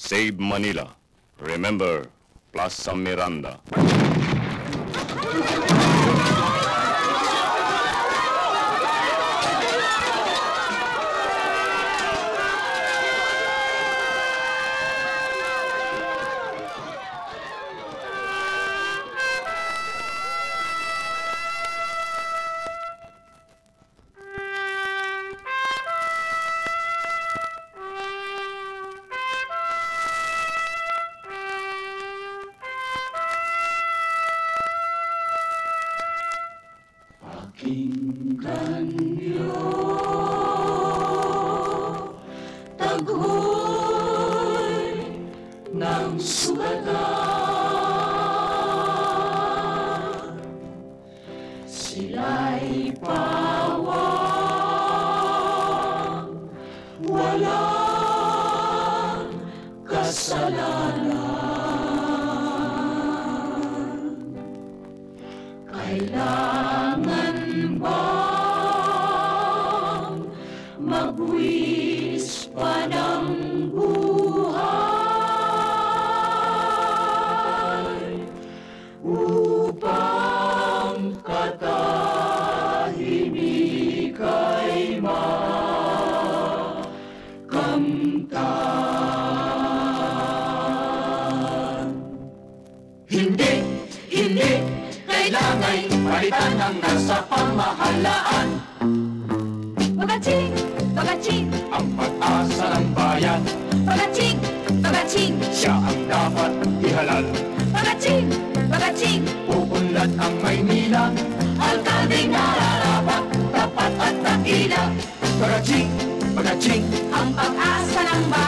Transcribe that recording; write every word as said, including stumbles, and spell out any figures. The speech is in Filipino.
Save Manila. Remember, Plaza Miranda. Pakinggan niyo, taghoy ng sugatan. Sila'y pawang walang kasalanan. Kailangan bang magbuwis pa ng buhay upang katahimik ay makamtan? Hindi, hindi kailangan palitan ang nasa pamahalaan. Bagaching! Bagaching! Ang pag-asa ng bayan, Bagaching! Bagaching! siya ang dapat ihalal. Bagaching! Bagaching! Uunlad ang Maynila, alkaldeng nararapat, tapat at dakila. Bagaching, bagaching, Ang pag-asa ng bayan.